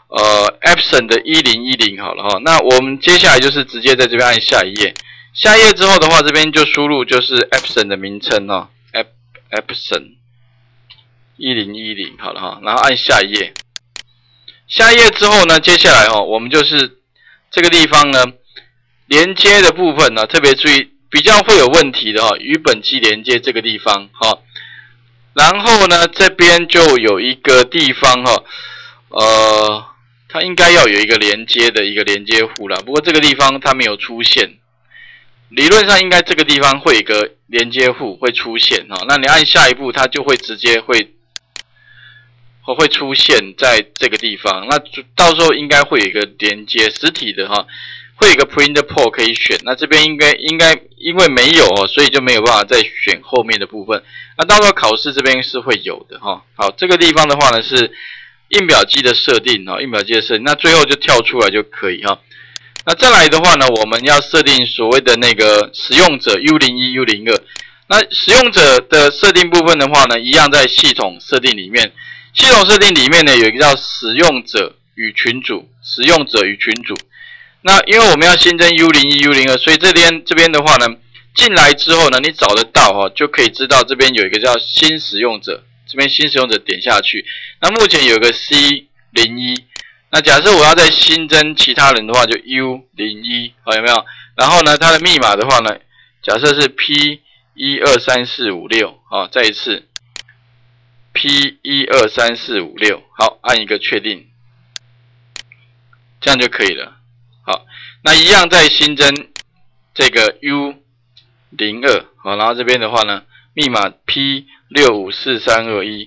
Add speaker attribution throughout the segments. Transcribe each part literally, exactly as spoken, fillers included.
Speaker 1: 呃 Epson 的一零一零好了哈。那我们接下来就是直接在这边按下一页，下一页之后的话，这边就输入就是 Epson 的名称哦 ，Epson 一零一零好了哈，然后按下一页。下一页之后呢，接下来哈、哦，我们就是这个地方呢，连接的部分呢，特别注意，比较会有问题的哈、哦，与本机连接这个地方哈、哦。然后呢，这边就有一个地方哈、哦，呃，它应该要有一个连接的一个连接户啦，不过这个地方它没有出现。理论上应该这个地方会有一个连接户会出现哈、哦，那你按下一步，它就会直接会。会出现在这个地方，那到时候应该会有一个连接实体的哈，会有一个 print port 可以选。那这边应该应该因为没有哦，所以就没有办法再选后面的部分。那到时候考试这边是会有的哈。好，这个地方的话呢是印表机的设定哈，印表机的设定，那最后就跳出来就可以哈。那再来的话呢，我们要设定所谓的那个使用者 U 零一 U 零二。那使用者的设定部分的话呢，一样在系统设定里面。系统设定里面呢，有一个叫使用者与群组，使用者与群组。那因为我们要新增 U 零一 U 零二，所以这边这边的话呢，进来之后呢，你找得到哈、哦，就可以知道这边有一个叫新使用者，这边新使用者点下去。那目前有个 C 零一，那假设我要再新增其他人的话，就 U 零一，好有没有？然后呢，它的密码的话呢，假设是 P 一二三四五六，好，再一次。P 一二三四五六，好，按一个确定，这样就可以了。好，那一样再新增这个 U 零二，好，然后这边的话呢，密码 P 六五四三二一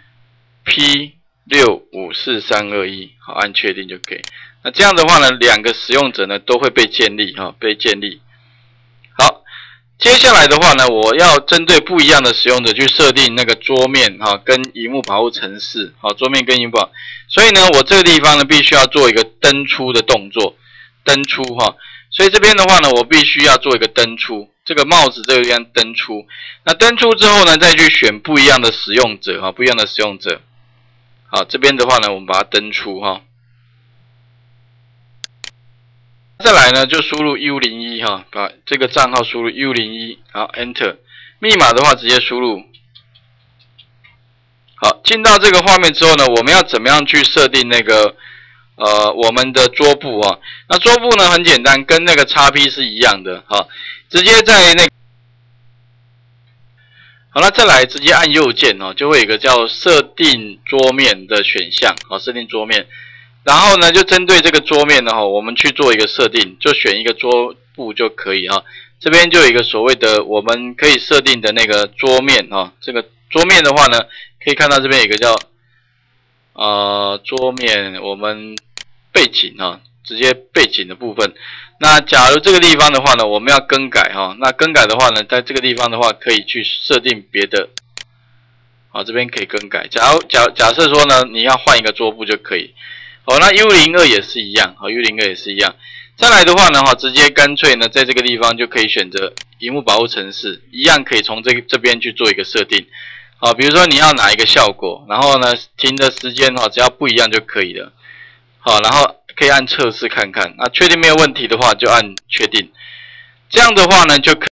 Speaker 1: ，P 六五四三二一，好，按确定就可以。那这样的话呢，两个使用者呢都会被建立，哈，被建立。好。接下来的话呢，我要针对不一样的使用者去设定那个桌面哈、啊，跟萤幕保护程式，好，桌面跟萤幕保护。所以呢，我这个地方呢必须要做一个登出的动作，登出哈、啊。所以这边的话呢，我必须要做一个登出，这个帽子这个地方登出。那登出之后呢，再去选不一样的使用者哈、啊，不一样的使用者。好，这边的话呢，我们把它登出哈。再来呢，就输入 U 零一 哈，把这个账号输入 U 零一，好 Enter， 密码的话直接输入。好，进到这个画面之后呢，我们要怎么样去设定那个呃我们的桌布啊？那桌布呢很简单，跟那个 X P 是一样的，好，直接在那个，好，那再来直接按右键哦，就会有一个叫设定桌面的选项，好，设定桌面。然后呢，就针对这个桌面呢，哈，我们去做一个设定，就选一个桌布就可以哈。这边就有一个所谓的我们可以设定的那个桌面哈。这个桌面的话呢，可以看到这边有一个叫呃桌面，我们背景哈，直接背景的部分。那假如这个地方的话呢，我们要更改哈，那更改的话呢，在这个地方的话可以去设定别的，好，这边可以更改。假如假假设说呢，你要换一个桌布就可以。好，那 U 零二 也是一样，好 ，U 零二 也是一样。再来的话呢，哈，直接干脆呢，在这个地方就可以选择萤幕保护程式，一样可以从这这边去做一个设定。好，比如说你要哪一个效果，然后呢，停的时间哈，只要不一样就可以了。好，然后可以按测试看看，那确定没有问题的话，就按确定。这样的话呢，就可以。